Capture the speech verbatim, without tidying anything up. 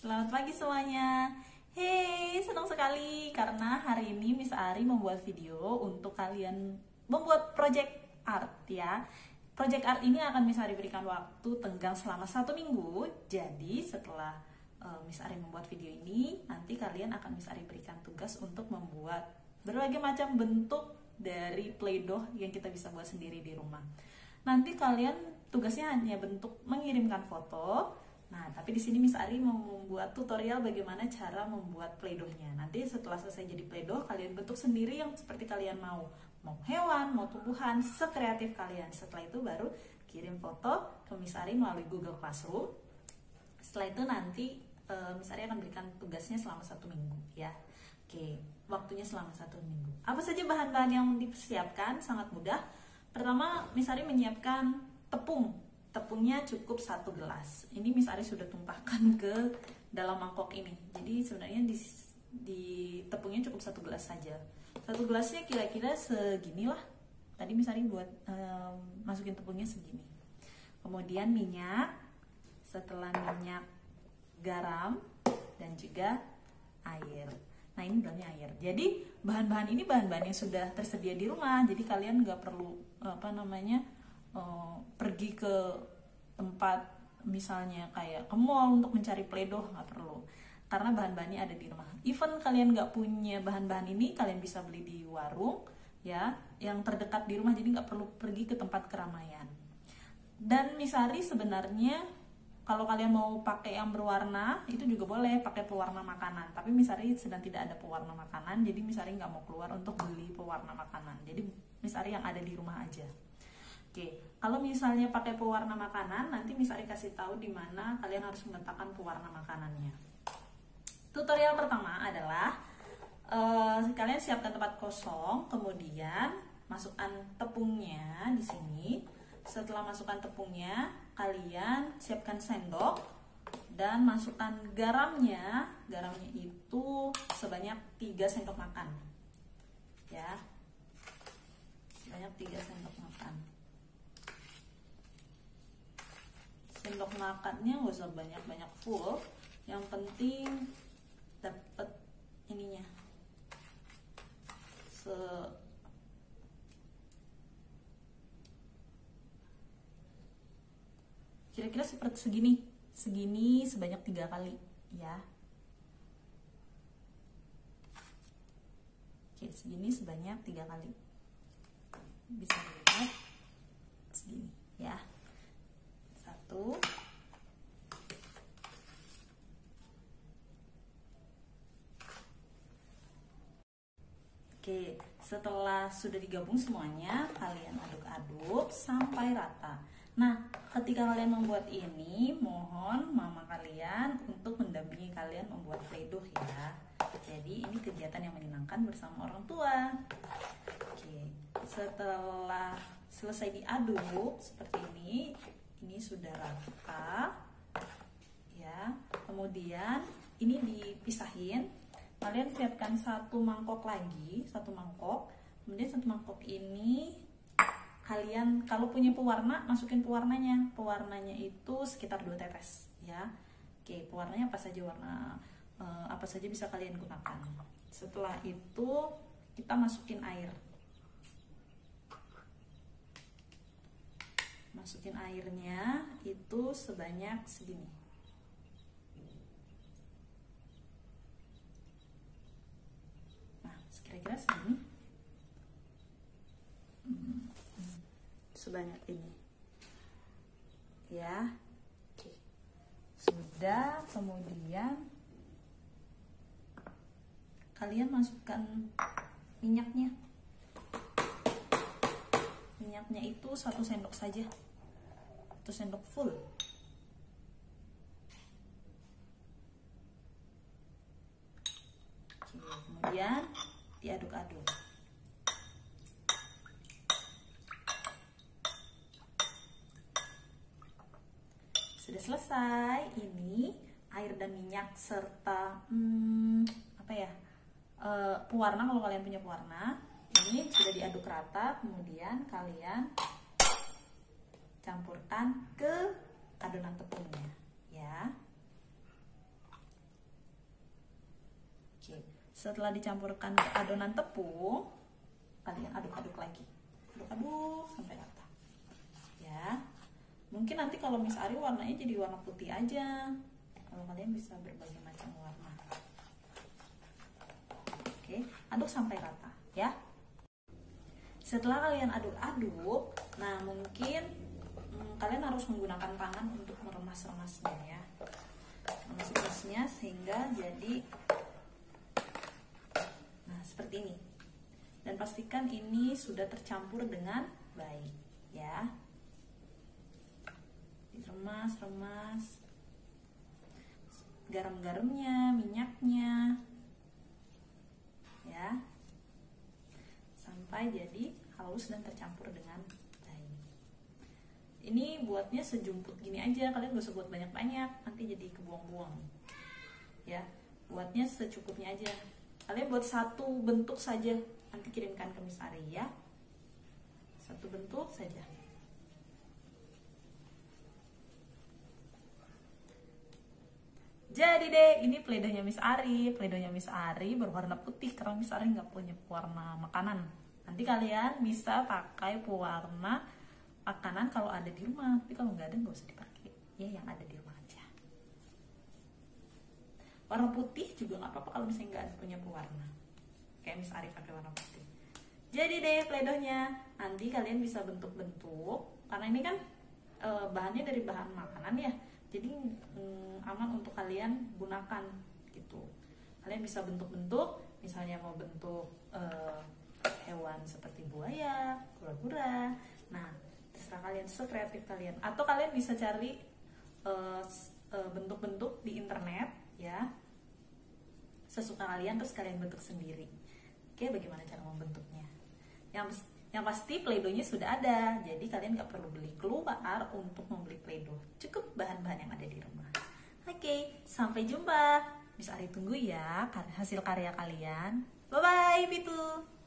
Selamat pagi semuanya. Hey, senang sekali karena hari ini Miss Ari membuat video untuk kalian membuat project art ya. Project art ini akan Miss Ari berikan waktu tenggang selama satu minggu. Jadi setelah uh, Miss Ari membuat video ini, nanti kalian akan Miss Ari berikan tugas untuk membuat berbagai macam bentuk dari Play-Doh yang kita bisa buat sendiri di rumah. Nanti kalian tugasnya hanya bentuk mengirimkan foto. Nah, tapi di sini Miss Ari mau membuat tutorial bagaimana cara membuat Play-Doh-nya. Nanti setelah selesai jadi Play-Doh, kalian bentuk sendiri yang seperti kalian mau. Mau hewan, mau tumbuhan, sekreatif kalian. Setelah itu baru kirim foto ke Miss Ari melalui Google Classroom. Setelah itu nanti uh, Miss Ari akan berikan tugasnya selama satu minggu ya. Oke, waktunya selama satu minggu. Apa saja bahan-bahan yang dipersiapkan? Sangat mudah. Pertama, Miss Ari menyiapkan tepung. Tepungnya cukup satu gelas. Ini Miss Ari sudah tumpahkan ke dalam mangkok ini. Jadi sebenarnya di, di tepungnya cukup satu gelas saja. Satu gelasnya kira-kira seginilah. Tadi Miss Ari buat um, masukin tepungnya segini. Kemudian minyak. Setelah minyak, garam dan juga air. Nah, ini dalamnya air. Jadi bahan-bahan ini bahan-bahan yang sudah tersedia di rumah. Jadi kalian nggak perlu apa namanya Uh, pergi ke tempat misalnya kayak ke mall untuk mencari Play-Doh, nggak perlu karena bahan-bahannya ada di rumah. Even kalian nggak punya bahan-bahan ini, kalian bisa beli di warung ya yang terdekat di rumah, jadi nggak perlu pergi ke tempat keramaian. Dan Miss Ari sebenarnya kalau kalian mau pakai yang berwarna itu juga boleh, pakai pewarna makanan, tapi Miss Ari sedang tidak ada pewarna makanan, jadi Miss Ari nggak mau keluar untuk beli pewarna makanan, jadi Miss Ari yang ada di rumah aja. Oke, kalau misalnya pakai pewarna makanan, nanti Miss Ari kasih tahu di mana kalian harus meletakkan pewarna makanannya. Tutorial pertama adalah uh, kalian siapkan tempat kosong, kemudian masukkan tepungnya di sini. Setelah masukkan tepungnya, kalian siapkan sendok dan masukkan garamnya. Garamnya itu sebanyak tiga sendok makan. Ya. Sebanyak tiga sendok makan. Sendok makannya nggak usah banyak-banyak full, yang penting dapat ininya se kira-kira seperti segini segini sebanyak tiga kali ya. Oke, segini sebanyak tiga kali, bisa dilihat segini ya. Satu, oke, setelah sudah digabung semuanya, kalian aduk-aduk sampai rata. Nah, ketika kalian membuat ini, mohon mama kalian untuk mendampingi kalian membuat Play-Doh ya. Jadi ini kegiatan yang menyenangkan bersama orang tua. Oke, setelah selesai diaduk seperti ini, ini sudah rata ya. Kemudian ini dipisahin. Kalian siapkan satu mangkok lagi, satu mangkok. Kemudian satu mangkok ini kalian kalau punya pewarna, masukin pewarnanya. Pewarnanya itu sekitar dua tetes ya. Oke, pewarnanya apa saja, warna eh, apa saja bisa kalian gunakan. Setelah itu kita masukin air. Masukin airnya itu sebanyak segini. Nah, kira-kira segini. Hmm, sebanyak ini. Ya. Oke. Sudah, kemudian kalian masukkan minyaknya. Minyaknya itu satu sendok saja, satu sendok full. Oke, kemudian diaduk-aduk. Sudah selesai. Ini air dan minyak serta hmm, apa ya, e, pewarna kalau kalian punya pewarna. Ini sudah diaduk rata, kemudian kalian campurkan ke adonan tepungnya ya. Setelah dicampurkan ke adonan tepung, kalian aduk-aduk lagi, aduk-aduk sampai rata ya. Mungkin nanti kalau Miss Ari warnanya jadi warna putih aja, kalau kalian bisa berbagai macam warna. Oke, aduk sampai rata ya. Setelah kalian aduk-aduk, nah mungkin hmm, kalian harus menggunakan tangan untuk meremas-remasnya ya, remas-remasnya sehingga jadi nah seperti ini. Dan pastikan ini sudah tercampur dengan baik ya. Diremas-remas garam-garamnya, minyaknya ya, sampai jadi halus dan tercampur dengan baik. Ini buatnya sejumput gini aja, kalian gak usah buat banyak-banyak, nanti jadi kebuang-buang ya. Buatnya secukupnya aja, kalian buat satu bentuk saja, nanti kirimkan ke Miss Ari ya, satu bentuk saja. Jadi deh, ini playdohnya Miss Ari. Playdohnya Miss Ari berwarna putih karena Miss Ari nggak punya pewarna makanan. Nanti kalian bisa pakai pewarna makanan kalau ada di rumah, tapi kalau nggak ada nggak usah dipakai ya, yang ada di rumah aja. Warna putih juga nggak apa-apa kalau misalnya nggak punya pewarna, kayak Miss Ari pakai warna putih. Jadi deh playdohnya, nanti kalian bisa bentuk-bentuk, karena ini kan e, bahannya dari bahan makanan ya, jadi mm, aman untuk kalian gunakan gitu. Kalian bisa bentuk-bentuk, misalnya mau bentuk uh, hewan seperti buaya, kura-kura. Nah, terserah kalian, sekreatif kalian. Atau kalian bisa cari uh, uh, bentuk-bentuk di internet ya, sesuka kalian, terus kalian bentuk sendiri. Oke, bagaimana cara membentuknya? Yang Yang pasti playdohnya sudah ada, jadi kalian gak perlu beli keluar untuk membeli playdoh. Cukup bahan-bahan yang ada di rumah. Oke, sampai jumpa. Miss Ari tunggu ya hasil karya kalian. Bye-bye, Pitu.